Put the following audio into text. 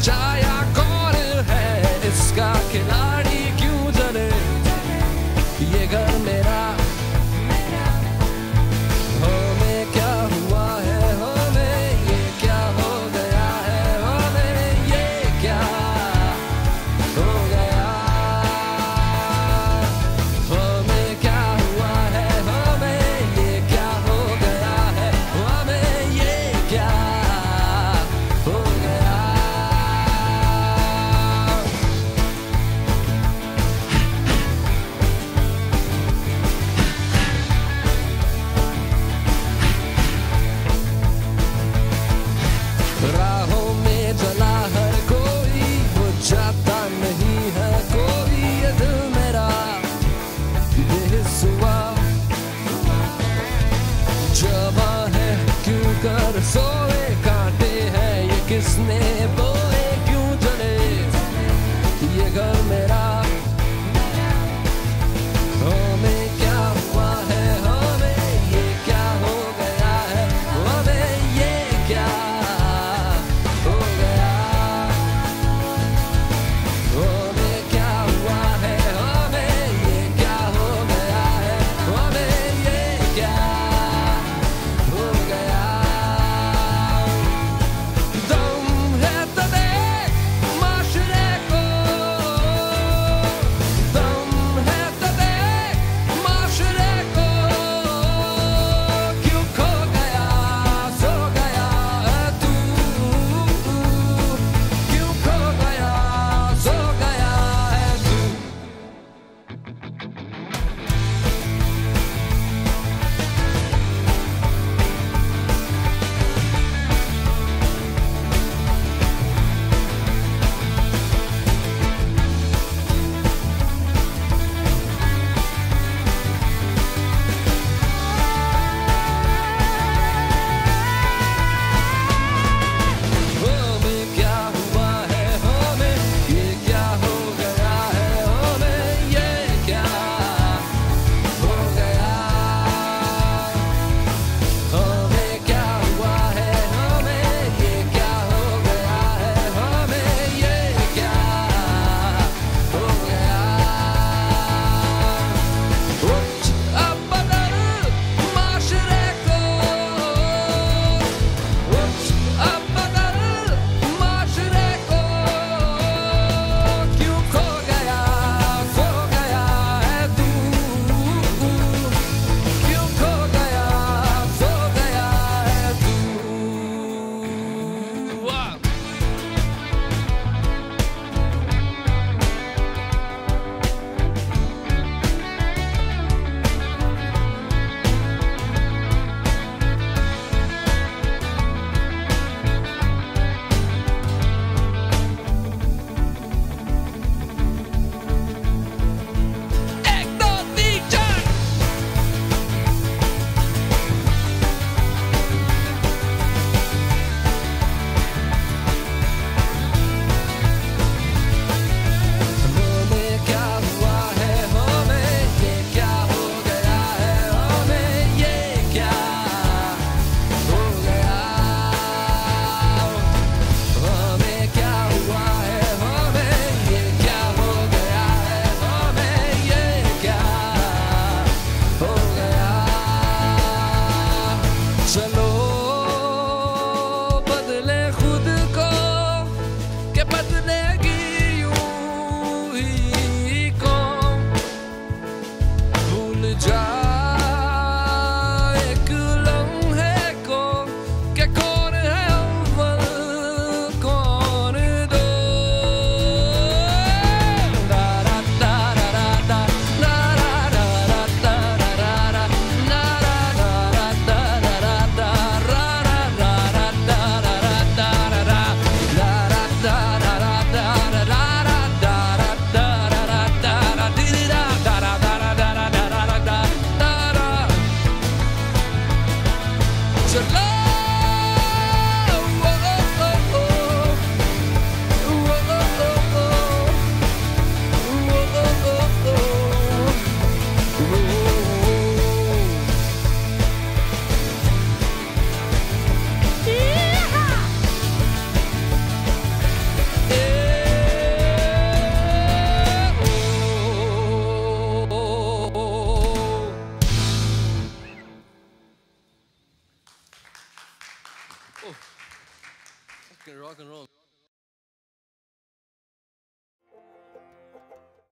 बचाया कौन है इसका खिलाड़ी क्यों जले ये घर मेरा हमें क्या हुआ है हमें ये क्या हो गया है हमें ये क्या हो गया हमें क्या हुआ है हमें ये क्या हो गया है हमें ये क्या हो गया राहों में चला हर कोई वो जाता नहीं है कोई ये दिल मेरा बेहिस्सा जवां है क्यों कर सोए कांटे हैं ये किसने बोए क्यों जले ये घर में